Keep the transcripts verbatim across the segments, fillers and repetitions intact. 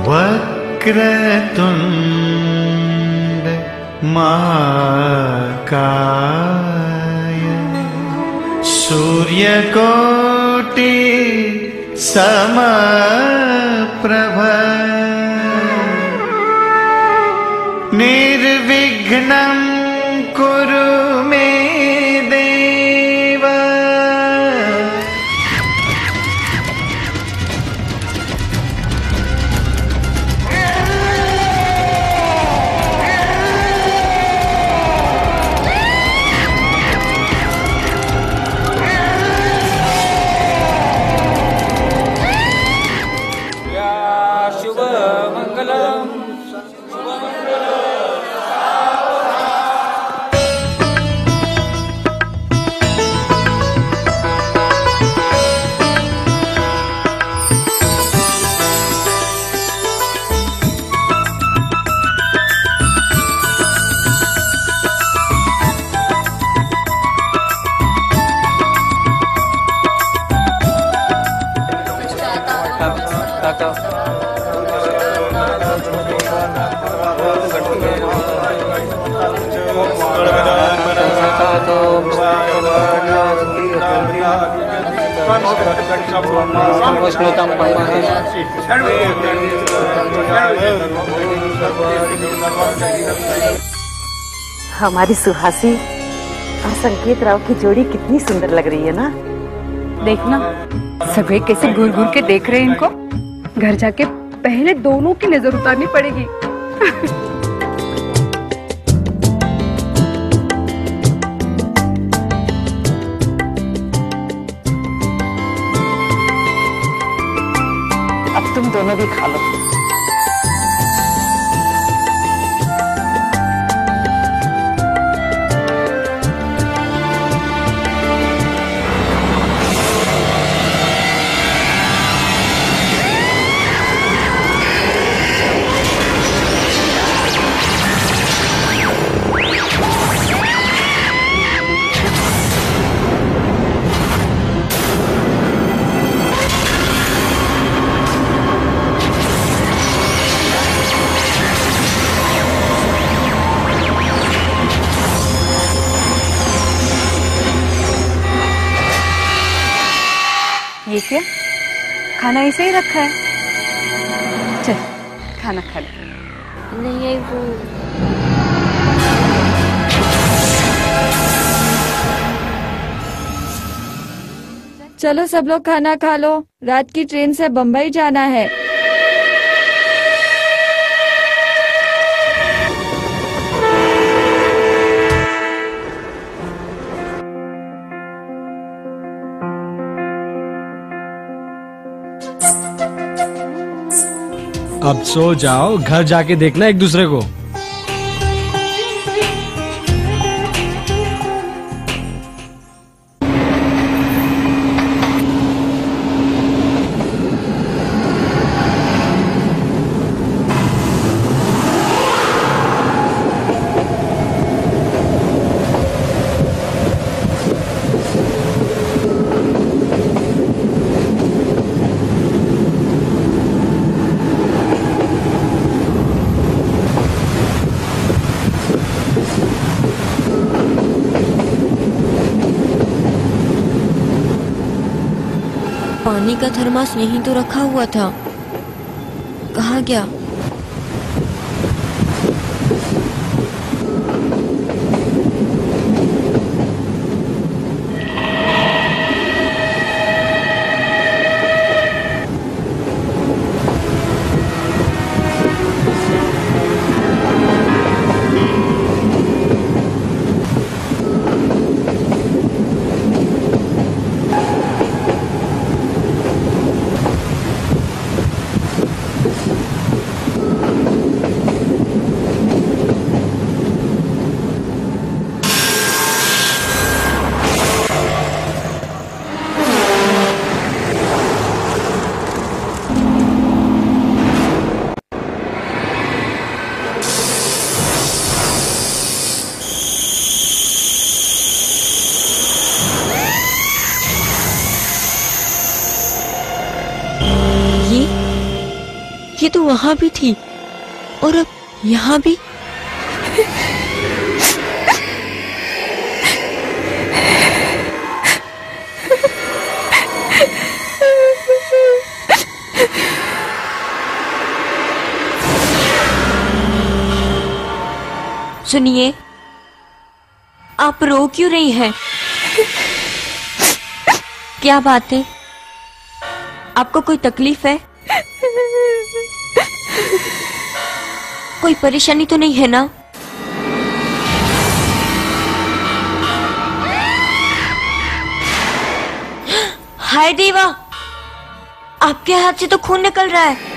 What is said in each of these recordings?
वक्रतुंड महाकाय सूर्यकोटि समप्रभ निर्विघ्नं कुरु मे देव। हमारी सुहासी और संकेत राव की जोड़ी कितनी सुंदर लग रही है ना। देखना सभी कैसे घूर घूर के देख रहे हैं इनको। घर जाके पहले दोनों की नजर उतारनी पड़ेगी। अब तुम दोनों भी खा लो। ये क्या खाना ऐसे ही रखा है? चल खाना खा ले। नहीं वो चलो सब लोग खाना खा लो, रात की ट्रेन से बम्बई जाना है। अब सो जाओ, घर जाके देखना एक दूसरे को। पानी का थर्मास यहीं तो रखा हुआ था, कहाँ गया? ये तो वहां भी थी और अब यहाँ भी। सुनिए, आप रो क्यों रही हैं? क्या बात है? आपको कोई तकलीफ है? कोई परेशानी तो नहीं है ना? हाय देवा, आपके हाथ से तो खून निकल रहा है।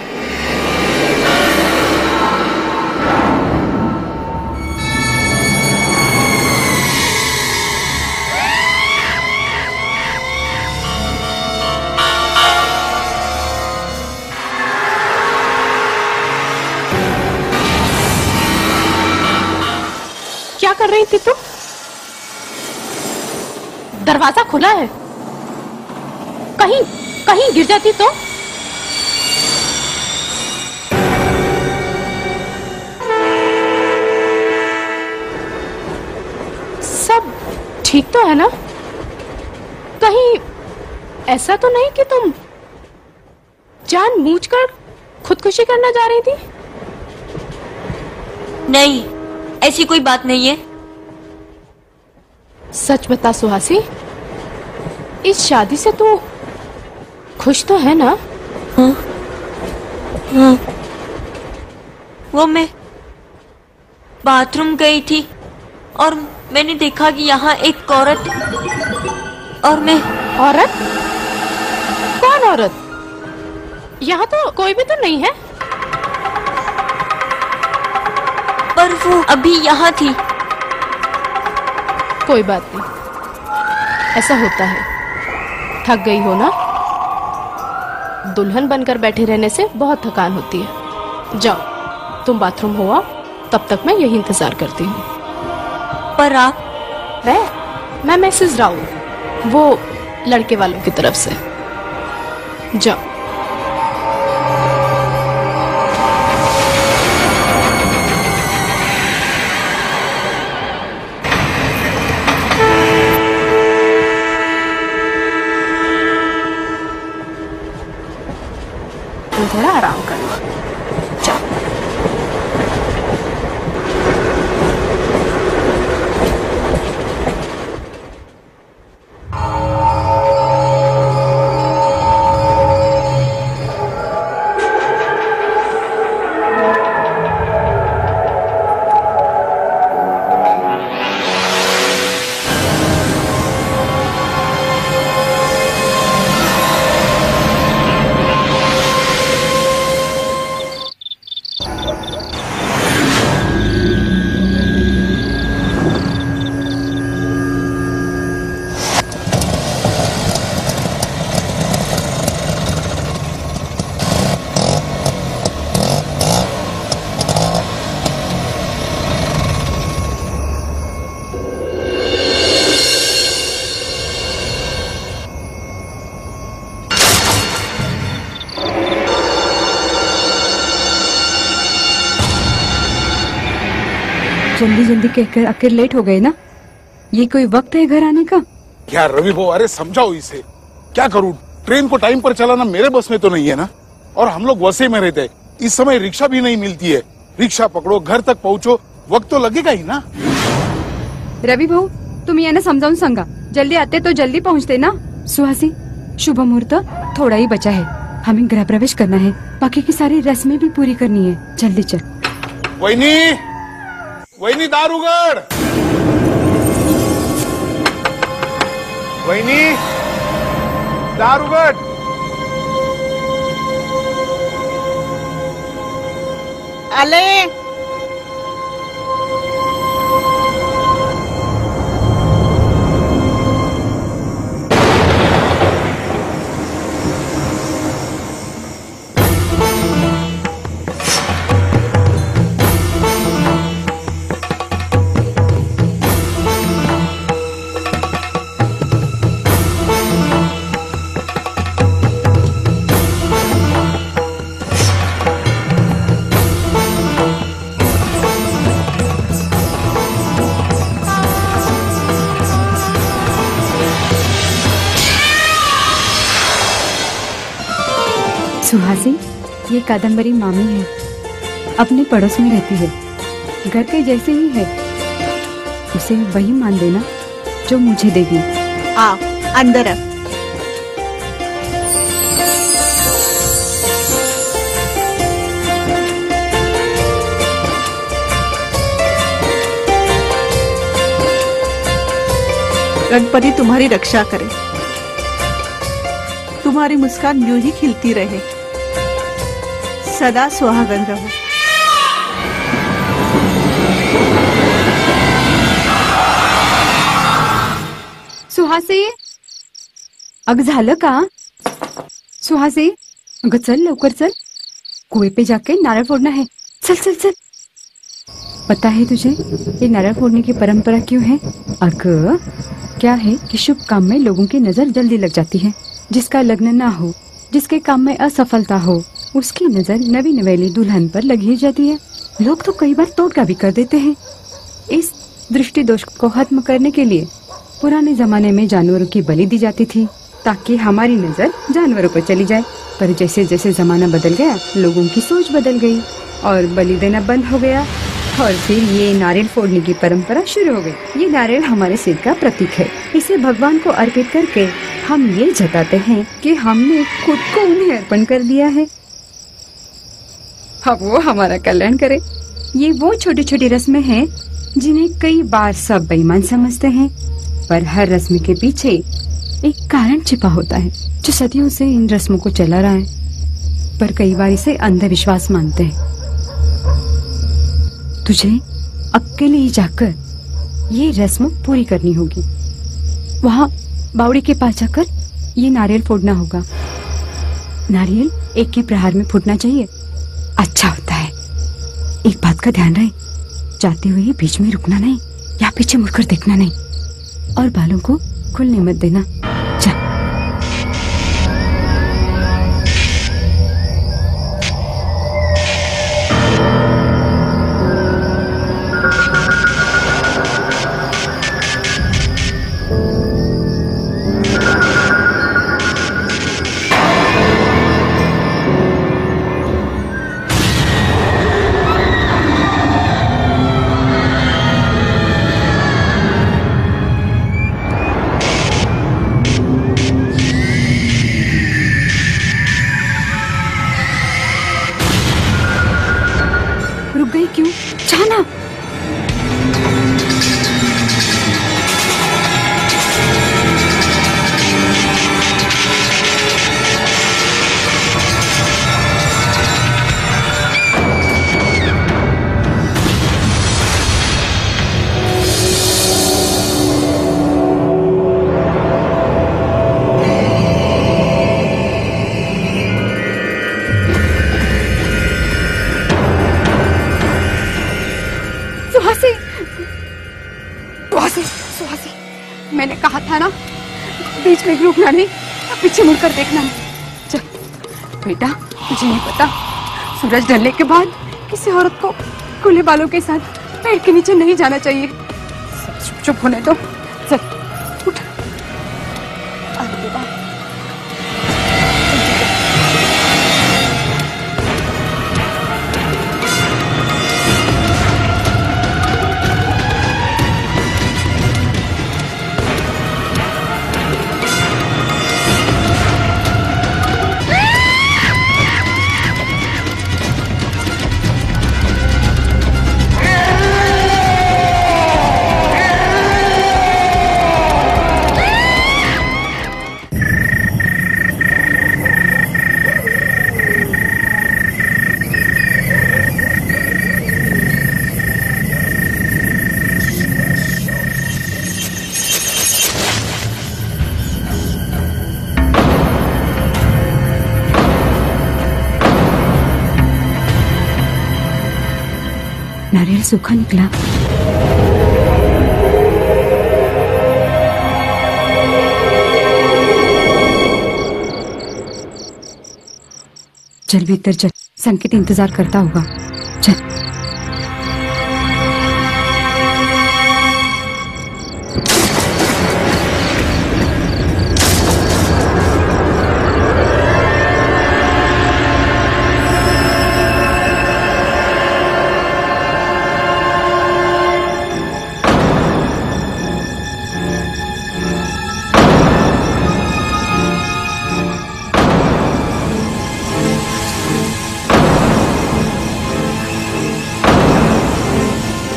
क्या कर रही थी तुम? दरवाजा खुला है, कहीं कहीं गिर जाती तो? सब ठीक तो है ना? कहीं ऐसा तो नहीं कि तुम जानबूझकर खुदकुशी करना जा रही थी? नहीं, ऐसी कोई बात नहीं है। सच बता सुहासी, इस शादी से तू खुश तो है ना? हाँ, हाँ। वो मैं बाथरूम गई थी और मैंने देखा कि यहाँ एक औरत, और मैं। औरत? कौन औरत? यहाँ तो कोई भी तो नहीं है। पर वो अभी यहाँ थी। कोई बात नहीं, ऐसा होता है। थक गई हो ना? दुल्हन बनकर बैठे रहने से बहुत थकान होती है। जाओ तुम बाथरूम हो आओ, तब तक मैं यही इंतजार करती हूँ। पर आप? मैं मैं मिसेस राउ, वो लड़के वालों की तरफ से। जाओ। थोड़ा आराम कर लो। चलो। जल्दी जल्दी कहकर आखिर लेट हो गए ना? ये कोई वक्त है घर आने का? यार रवि वो, अरे समझाओ इसे। क्या करूं, ट्रेन को टाइम पर चलाना मेरे बस में तो नहीं है ना। और हम लोग वसे में रहते हैं, इस समय रिक्शा भी नहीं मिलती है। रिक्शा पकड़ो, घर तक पहुंचो, वक्त तो लगेगा ही ना। रवि भाऊ, तुम्ही यांना समजावून सांगा, जल्दी आते तो जल्दी पहुंचते ना। सुहासी, शुभ मुहूर्त थोड़ा ही बचा है, हमें गृह प्रवेश करना है, बाकी की सारी रस्में भी पूरी करनी है। जल्दी चल। वहिनी, वहिनी दार उघड। वहिनी दार उघड। आले। सुहासी, ये कादम्बरी मामी है, अपने पड़ोस में रहती है, घर के जैसे ही है। उसे वही मान देना जो मुझे देगी। आ अंदर आ। गणपति तुम्हारी रक्षा करे, तुम्हारी मुस्कान यूं ही खिलती रहे, सदा सुहागन रहो। सुहासी, अग झालं का? सुहासी, अगं चल लवकर चल, कुएं पे जाके नारळ फोड़ना है। चल चल चल। पता है तुझे ये नारळ फोड़ने की परंपरा क्यों है? अगं क्या है कि शुभ काम में लोगों की नजर जल्दी लग जाती है। जिसका लग्न ना हो, जिसके काम में असफलता हो, उसकी नजर नवी नवेली दुल्हन पर लगी जाती है। लोग तो कई बार तोड़का भी कर देते हैं। इस दृष्टि दोष को खत्म करने के लिए पुराने जमाने में जानवरों की बलि दी जाती थी, ताकि हमारी नजर जानवरों पर चली जाए। पर जैसे जैसे जमाना बदल गया, लोगों की सोच बदल गई और बलि देना बंद हो गया, और फिर ये नारियल फोड़ने की परंपरा शुरू हो गई। ये नारियल हमारे सिर का प्रतीक है। इसे भगवान को अर्पित करके हम ये जताते हैं कि हमने खुद को उन्हें अर्पण कर दिया है। अब वो हमारा कल्याण करे। ये वो छोटी छोटी रस्में हैं जिन्हें कई बार सब बेईमान समझते हैं, पर हर रस्म के पीछे एक कारण छिपा होता है जो सदियों से इन रस्मों को चला रहा है, पर कई बार इसे अंधविश्वास मानते हैं। तुझे अकेले ही जाकर ये रस्म पूरी करनी होगी। वहाँ बावड़ी के पास जाकर ये नारियल फोड़ना होगा। नारियल एक ही प्रहार में फूटना चाहिए, अच्छा होता है। एक बात का ध्यान रहे, जाते हुए बीच में रुकना नहीं या पीछे मुड़कर देखना नहीं, और बालों को खुलने मत देना। जा। मैंने कहा था ना, बीच में रुकना नहीं, पीछे मुड़कर देखना नहीं। चल बेटा, मुझे नहीं पता, सूरज ढलने के बाद किसी औरत को खुले बालों के साथ पेड़ के नीचे नहीं जाना चाहिए। चुप चुप होने दो। चल उठ। अरे बाप। नारियल सूखा निकला। चल भीतर चल, संकेत इंतजार करता होगा। चल।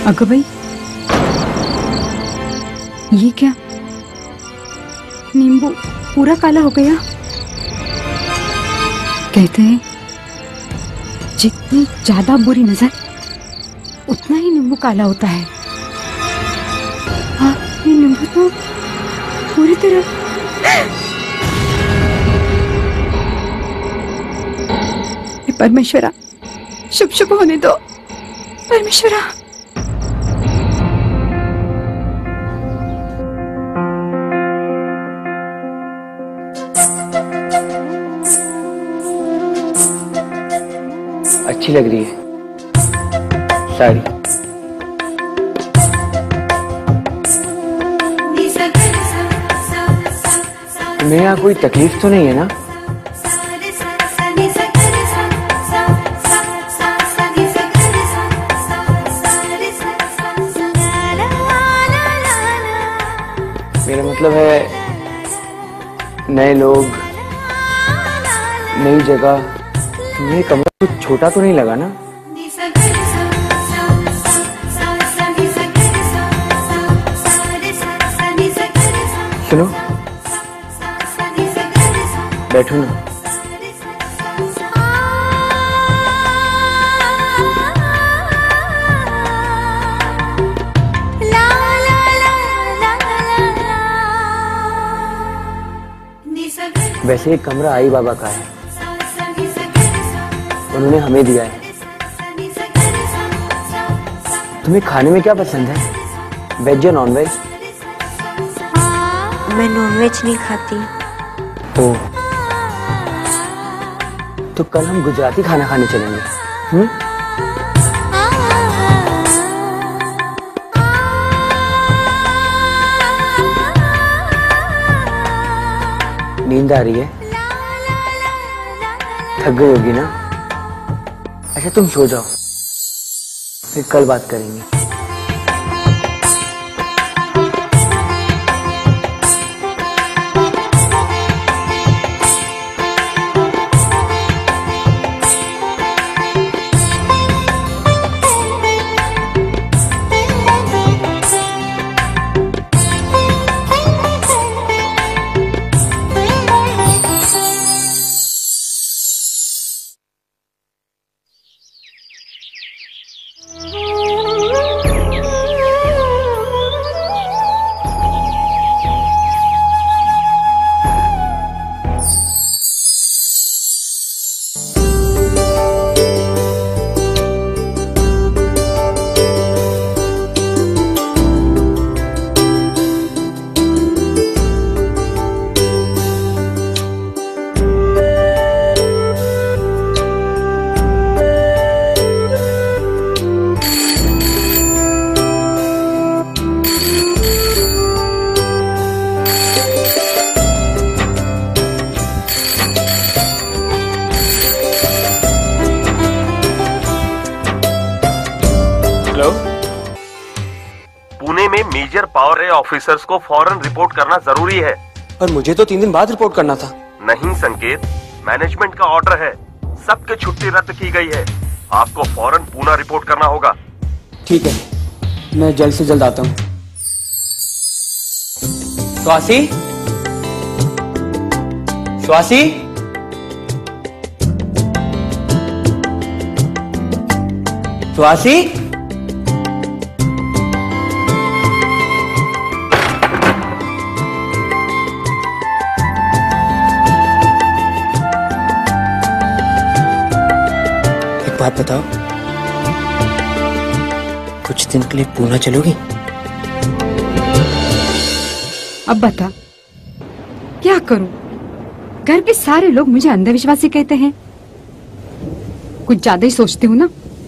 अगं भाई, ये क्या? नींबू पूरा काला हो गया। कहते हैं जितनी ज्यादा बुरी नजर उतना ही नींबू काला होता है। हाँ, ये नींबू तो पूरी तरह परमेश्वरा, शुभ शुभ होने दो परमेश्वरा। अच्छी लग रही है साड़ी। तुम्हें यहाँ कोई तकलीफ तो नहीं है ना? मेरा मतलब है नए लोग, नई जगह, तुम्हें कमरा कुछ छोटा तो नहीं लगा ना? सुनो, बैठो ना। वैसे एक कमरा आई बाबा का है, उन्होंने हमें दिया है। तुम्हें खाने में क्या पसंद है, वेज या नॉन वेज? मैं नॉन वेज नहीं खाती। तो तो कल हम गुजराती खाना खाने चलेंगे। हम्म? नींद आ रही है? थक गई होगी ना? अच्छा तुम सो जाओ, फिर कल बात करेंगे। पुणे में मेजर पावर रे ऑफिसर्स को फौरन रिपोर्ट करना जरूरी है। पर मुझे तो तीन दिन बाद रिपोर्ट करना था। नहीं संकेत, मैनेजमेंट का ऑर्डर है, सबके छुट्टी रद्द की गई है। आपको फौरन पुणे रिपोर्ट करना होगा। ठीक है, मैं जल्द से जल्द आता हूँ। स्वासी, स्वासी, स्वासी, एक बात बताओ, कुछ दिन के लिए पुणे चलोगी? अब बता क्या करूं? घर के सारे लोग मुझे अंधविश्वासी कहते हैं। कुछ ज्यादा ही सोचती हूँ ना।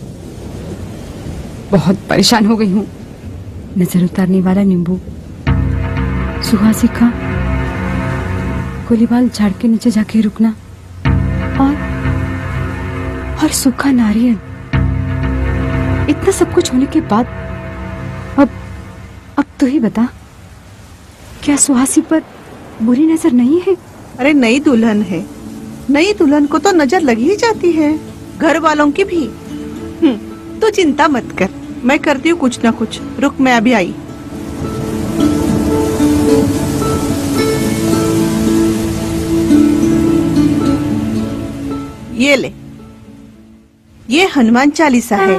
बहुत परेशान हो गई हूँ। नजर उतारने वाला नींबू, सुहासी का कोलीबाल झाड़ के नीचे जाके रुकना, और और सूखा नारियल। इतना सब कुछ होने के बाद अब अब तू ही बता, क्या सुहासी पर बुरी नजर नहीं है? अरे नई दुल्हन है, नई दुल्हन को तो नजर लगी ही जाती है, घर वालों की भी। हम्म, तू चिंता मत कर, मैं करती हूँ कुछ ना कुछ। रुक, मैं अभी आई। ये ले, ये हनुमान चालीसा है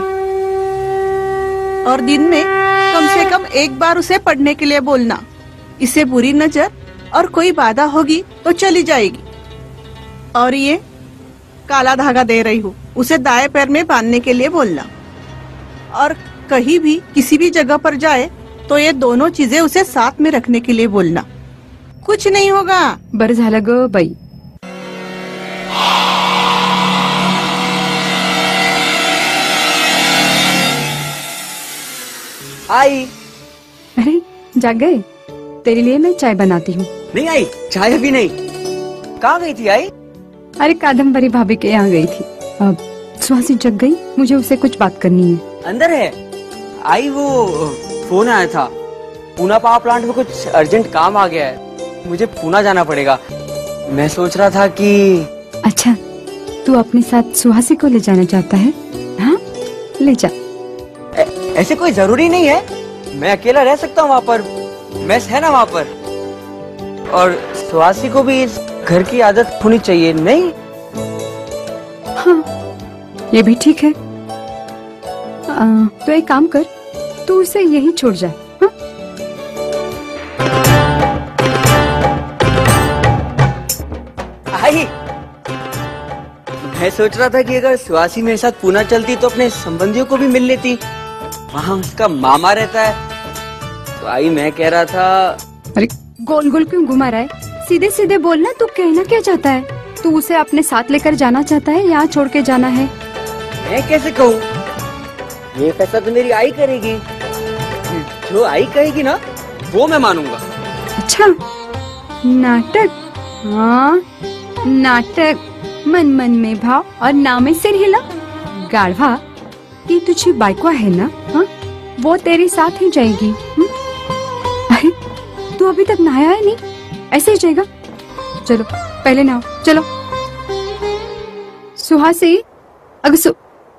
और दिन में कम से कम एक बार उसे पढ़ने के लिए बोलना। इसे बुरी नजर और कोई बाधा होगी तो चली जाएगी। और ये काला धागा दे रही हूँ, उसे दाएं पैर में बांधने के लिए बोलना। और कहीं भी किसी भी जगह पर जाए तो ये दोनों चीजें उसे साथ में रखने के लिए बोलना। कुछ नहीं होगा। बरं झालं ग बाई। आई। अरे जाग गए? तेरे लिए मैं चाय बनाती हूँ। नहीं आई, चाय अभी नहीं। कहाँ गई थी आई? अरे कादम्बरी भाभी के यहाँ गई थी। अब सुहासी जग गई, मुझे उससे कुछ बात करनी है। अंदर है आई। वो फोन आया था, पूना पावर प्लांट में कुछ अर्जेंट काम आ गया है, मुझे पूना जाना पड़ेगा। मैं सोच रहा था कि अच्छा, तू अपने साथ सुहासी को ले जाना चाहता है? हाँ, ले जा। ऐ, ऐसे कोई जरूरी नहीं है, मैं अकेला रह सकता हूँ वहाँ पर। मेस है ना वहाँ पर। और सुहासी को भी इस घर की आदत होनी चाहिए, नहीं? हाँ, ये भी ठीक है। आ, तो एक काम कर, तू उसे यहीं छोड़ जा। हाँ? आई, मैं सोच रहा था कि अगर सुहासी मेरे साथ पूना चलती तो अपने संबंधियों को भी मिल लेती। वहाँ उसका मामा रहता है। तो आई, मैं कह रहा था। अरे गोल गोल क्यों घुमा रहा है? सीधे सीधे बोलना, तू कहना क्या चाहता है? तू उसे अपने साथ लेकर जाना चाहता है या छोड़ के जाना है? मैं कैसे कहूँ? ये फैसला तो मेरी आई करेगी। जो आई कहेगी ना, वो मैं मानूंगा। अच्छा, नाटक। हाँ, नाटक। मन मन में भाव और नाव में सिर हिला। गाढ़वा, ये तुझी बाइको है ना? हाँ, वो तेरे साथ ही जाएगी। हुँ? अरे तू अभी तक नहाया है नहीं? ऐसे ही जाएगा? चलो पहले नहाओ, चलो। सुहासी, अगर सु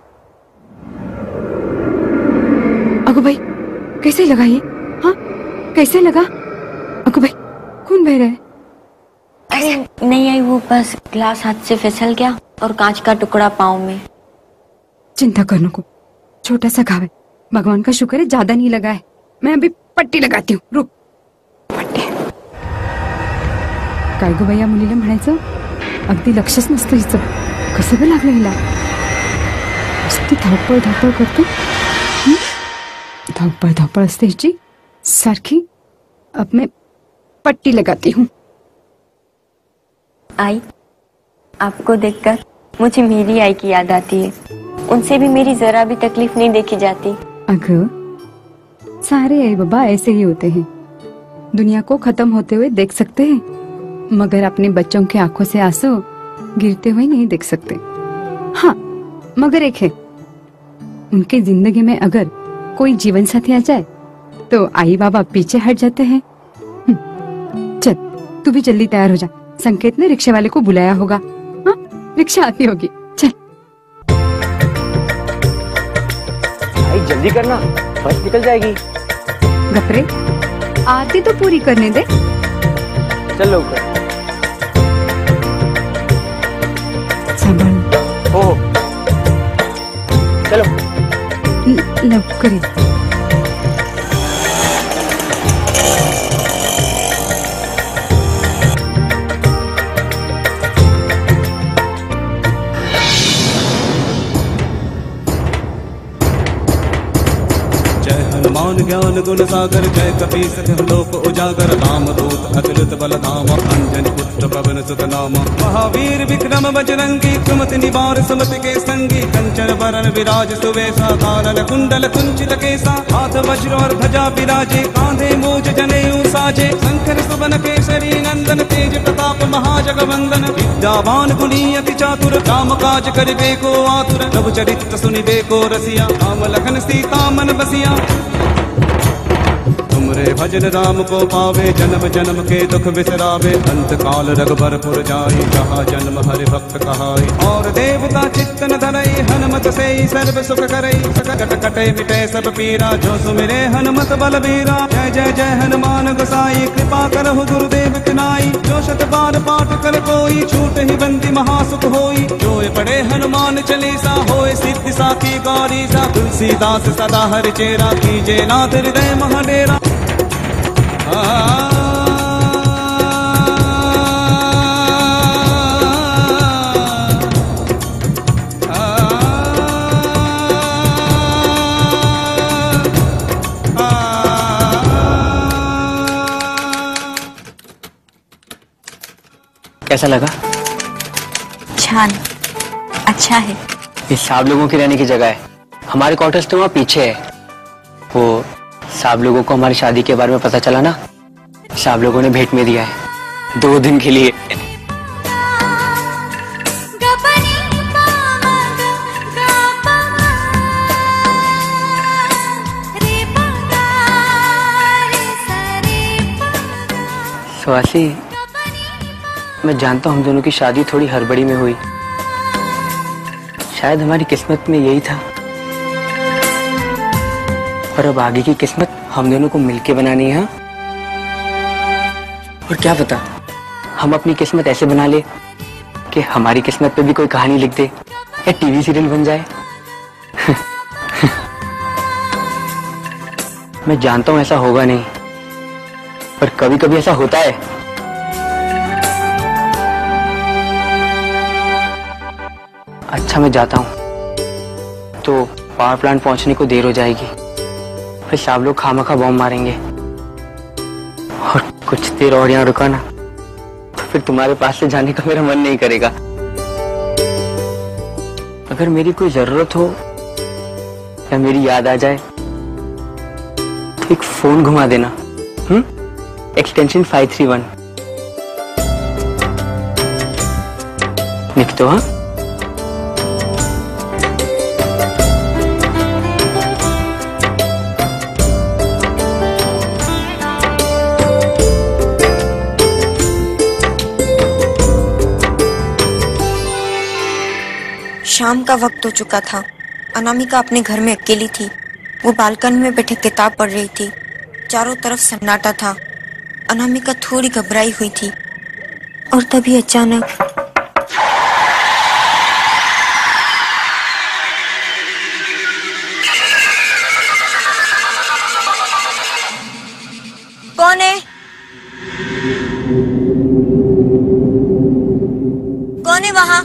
अगो भाई, कैसे लगा ये? हाँ, कैसे लगा? अगो भाई, खून बह रहा है। अरे नहीं आई, वो बस ग्लास हाथ से फिसल गया और कांच का टुकड़ा पाँव में। चिंता करने को, छोटा सा घाव है, भगवान का शुक्र है ज्यादा नहीं लगा है। मैं अभी पट्टी लगाती हूँ, रुक। पट्टी काय गो बाई, या मुलीला म्हणायचं अगदी लक्षच नसतं हिचं. कसं ग लागलं हिला? नुसती धावपळ धावपळ करते. धावपळ धावपळ असते हिची सारखी. अब मैं पट्टी लगाती हूँ. आई, आपको देखकर मुझे मेरी आई की याद आती है. उनसे भी मेरी जरा भी तकलीफ नहीं देखी जाती. अगर सारे आई बाबा ऐसे ही होते हैं. दुनिया को खत्म होते हुए देख सकते हैं, मगर अपने बच्चों की आंखों से आंसू गिरते हुए नहीं देख सकते. हाँ, मगर एक है, उनकी जिंदगी में अगर कोई जीवन साथी आ जाए तो आई बाबा पीछे हट जाते हैं. चल तू भी जल्दी तैयार हो जा. संकेत ने रिक्शे वाले को बुलाया होगा. हाँ, रिक्शा आती होगी. चल भाई जल्दी करना, बस निकल जाएगी. गपरे, आरती तो पूरी करने दे. चल लवकर. सांभाळ. हो चलो लवकर ये. हनुमान ज्ञान गुण सागर जय कपीस लोक उजागर राम दूत अतुलित बल धाम अंजनी पुत्र पवन सुत नाम महावीर विक्रम बजरंगी कुमति निवार सुमति के संगी कंचन वरण विराज सुवेशा कानन कुंडल कुंचित केसा हाथ वज्र और ध्वजा विराजे कांधे मूज जनेऊ साजे शंकर सुवन केसरी नंदन तेज प्रताप महाजगवंदन विद्यावान गुणी अति चातुर राम काज करिबे को आतुर प्रभु चरित्र सुनिबे को रसिया राम लखन सीता मन बसिया. तुम हमरे भजन राम को पावे, जन्म जन्म के दुख बिसरावे। अंत काल रघुबरपुर जाई, जहाँ जन्म हरि भक्त कहाई। और देवता चित्तन धरई, हनुमत से सर्व सुख करई। सकट कटे मिटे सब पीरा, जो सुमिरे हनुमत बलबीरा। जय जय जय हनुमान गोसाई, कृपा करहु गुरुदेव की नाई। जो शत बार पाठ कर कोई, छूट ही बंदी महासुख होई। जो पढ़े हनुमान चालीसा, होए सिद्धि साखी गौरी सा। तुलसीदास सदा हरि चेरा, कीजे नाथ हृदय महाडेरा। कैसा लगा? छान, अच्छा है। ये साहब लोगों की रहने की जगह है। हमारे क्वार्टर्स तो वहाँ पीछे है। वो साहब लोगों को हमारी शादी के बारे में पता चला ना, साहब लोगों ने भेंट में दिया है दो दिन के लिए। सुहासी, मैं जानता हूँ हम दोनों की शादी थोड़ी हड़बड़ी में हुई। शायद हमारी किस्मत में यही था, पर अब आगे की किस्मत हम दोनों को मिलके बनानी है। और क्या पता हम अपनी किस्मत ऐसे बना ले कि हमारी किस्मत पे भी कोई कहानी लिख दे या टीवी सीरियल बन जाए। मैं जानता हूं ऐसा होगा नहीं, पर कभी कभी ऐसा होता है। अच्छा, मैं जाता हूं तो पावर प्लांट पहुंचने को देर हो जाएगी। फिर सब लोग खामखा बॉम्ब मारेंगे और कुछ देर और यहाँ रुका ना तो फिर तुम्हारे पास से जाने का मेरा मन नहीं करेगा। अगर मेरी कोई जरूरत हो या मेरी याद आ जाए तो एक फोन घुमा देना। हम्म एक्सटेंशन फाइव थ्री वन लिख दो। हाँ, शाम का वक्त हो चुका था। अनामिका अपने घर में अकेली थी। वो बालकनी में बैठे किताब पढ़ रही थी। चारों तरफ सन्नाटा था। अनामिका थोड़ी घबराई हुई थी और तभी अचानक कौन है? कौन है वहां?